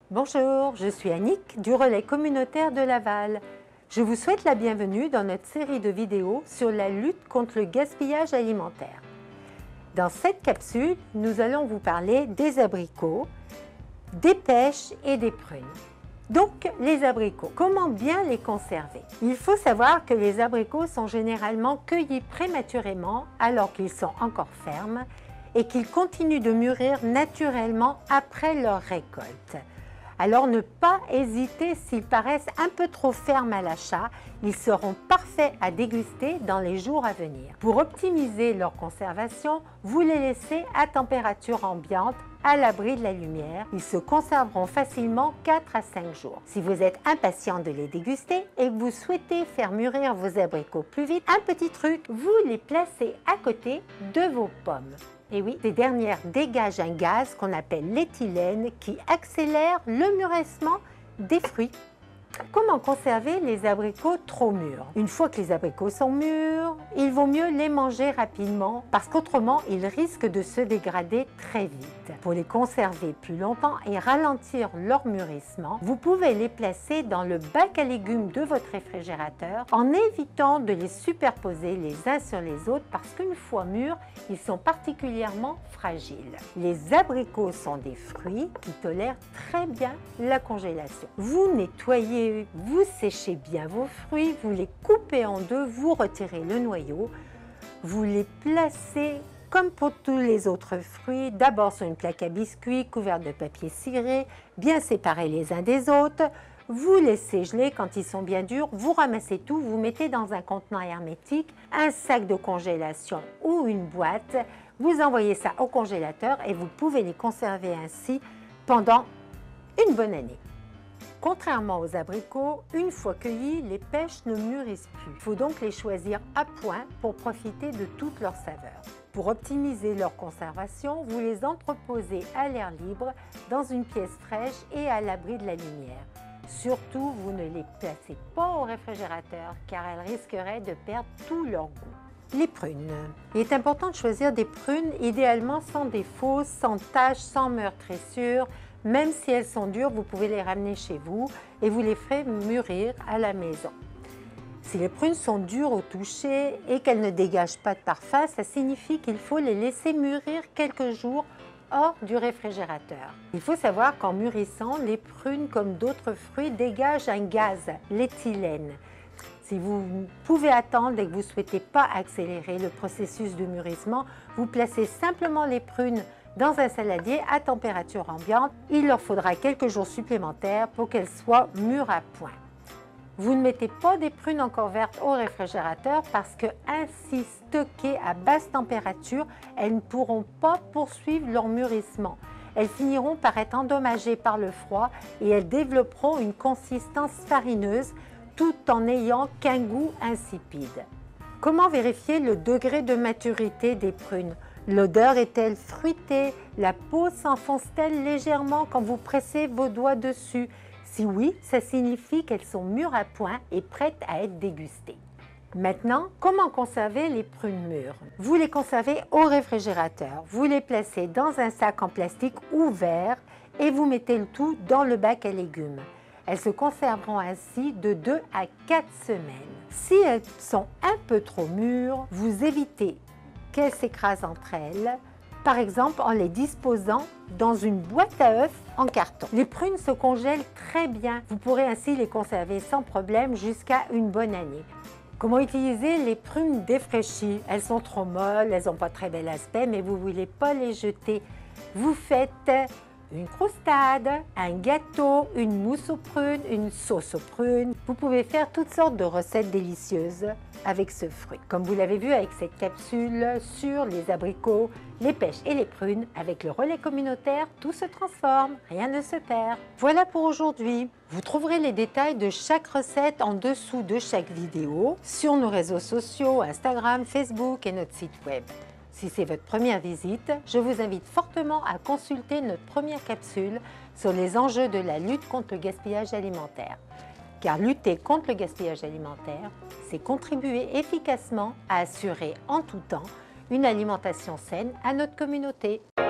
Bonjour, je suis Annick du Relais communautaire de Laval. Je vous souhaite la bienvenue dans notre série de vidéos sur la lutte contre le gaspillage alimentaire. Dans cette capsule, nous allons vous parler des abricots, des pêches et des prunes. Donc, les abricots, comment bien les conserver? Il faut savoir que les abricots sont généralement cueillis prématurément alors qu'ils sont encore fermes et qu'ils continuent de mûrir naturellement après leur récolte. Alors ne pas hésiter s'ils paraissent un peu trop fermes à l'achat, ils seront parfaits à déguster dans les jours à venir. Pour optimiser leur conservation, vous les laissez à température ambiante, à l'abri de la lumière. Ils se conserveront facilement 4 à 5 jours. Si vous êtes impatient de les déguster et que vous souhaitez faire mûrir vos abricots plus vite, un petit truc, vous les placez à côté de vos pommes. Et oui, ces dernières dégagent un gaz qu'on appelle l'éthylène qui accélère le mûrissement des fruits. Comment conserver les abricots trop mûrs? Une fois que les abricots sont mûrs, il vaut mieux les manger rapidement parce qu'autrement, ils risquent de se dégrader très vite. Pour les conserver plus longtemps et ralentir leur mûrissement, vous pouvez les placer dans le bac à légumes de votre réfrigérateur en évitant de les superposer les uns sur les autres parce qu'une fois mûrs, ils sont particulièrement fragiles. Les abricots sont des fruits qui tolèrent très bien la congélation. Vous nettoyez, vous séchez bien vos fruits, vous les coupez en deux, vous retirez le noyau, vous les placez comme pour tous les autres fruits, d'abord sur une plaque à biscuits couverte de papier ciré, bien séparés les uns des autres. Vous laissez geler quand ils sont bien durs, vous ramassez tout, vous mettez dans un contenant hermétique, un sac de congélation ou une boîte, vous envoyez ça au congélateur et vous pouvez les conserver ainsi pendant une bonne année. Contrairement aux abricots, une fois cueillis, les pêches ne mûrissent plus. Il faut donc les choisir à point pour profiter de toute leur saveur. Pour optimiser leur conservation, vous les entreposez à l'air libre dans une pièce fraîche et à l'abri de la lumière. Surtout, vous ne les placez pas au réfrigérateur car elles risqueraient de perdre tout leur goût. Les prunes. Il est important de choisir des prunes idéalement sans défaut, sans taches, sans meurtrissure. Même si elles sont dures, vous pouvez les ramener chez vous et vous les ferez mûrir à la maison. Si les prunes sont dures au toucher et qu'elles ne dégagent pas de parfum, ça signifie qu'il faut les laisser mûrir quelques jours hors du réfrigérateur. Il faut savoir qu'en mûrissant, les prunes, comme d'autres fruits, dégagent un gaz, l'éthylène. Si vous pouvez attendre et que vous ne souhaitez pas accélérer le processus de mûrissement, vous placez simplement les prunes dans un saladier à température ambiante. Il leur faudra quelques jours supplémentaires pour qu'elles soient mûres à point. Vous ne mettez pas des prunes encore vertes au réfrigérateur parce que ainsi stockées à basse température, elles ne pourront pas poursuivre leur mûrissement. Elles finiront par être endommagées par le froid et elles développeront une consistance farineuse tout en n'ayant qu'un goût insipide. Comment vérifier le degré de maturité des prunes? L'odeur est-elle fruitée? La peau s'enfonce-t-elle légèrement quand vous pressez vos doigts dessus? Si oui, ça signifie qu'elles sont mûres à point et prêtes à être dégustées. Maintenant, comment conserver les prunes mûres? Vous les conservez au réfrigérateur. Vous les placez dans un sac en plastique ouvert et vous mettez le tout dans le bac à légumes. Elles se conserveront ainsi de 2 à 4 semaines. Si elles sont un peu trop mûres, vous évitez qu'elles s'écrasent entre elles, par exemple en les disposant dans une boîte à œufs en carton. Les prunes se congèlent très bien. Vous pourrez ainsi les conserver sans problème jusqu'à une bonne année. Comment utiliser les prunes défraîchies? Elles sont trop molles, elles n'ont pas très bel aspect, mais vous ne voulez pas les jeter. Vous faites une croustade, un gâteau, une mousse aux prunes, une sauce aux prunes. Vous pouvez faire toutes sortes de recettes délicieuses avec ce fruit. Comme vous l'avez vu avec cette capsule sur les abricots, les pêches et les prunes, avec le relais communautaire, tout se transforme, rien ne se perd. Voilà pour aujourd'hui. Vous trouverez les détails de chaque recette en dessous de chaque vidéo sur nos réseaux sociaux, Instagram, Facebook et notre site web. Si c'est votre première visite, je vous invite fortement à consulter notre première capsule sur les enjeux de la lutte contre le gaspillage alimentaire. Car lutter contre le gaspillage alimentaire, c'est contribuer efficacement à assurer en tout temps une alimentation saine à notre communauté.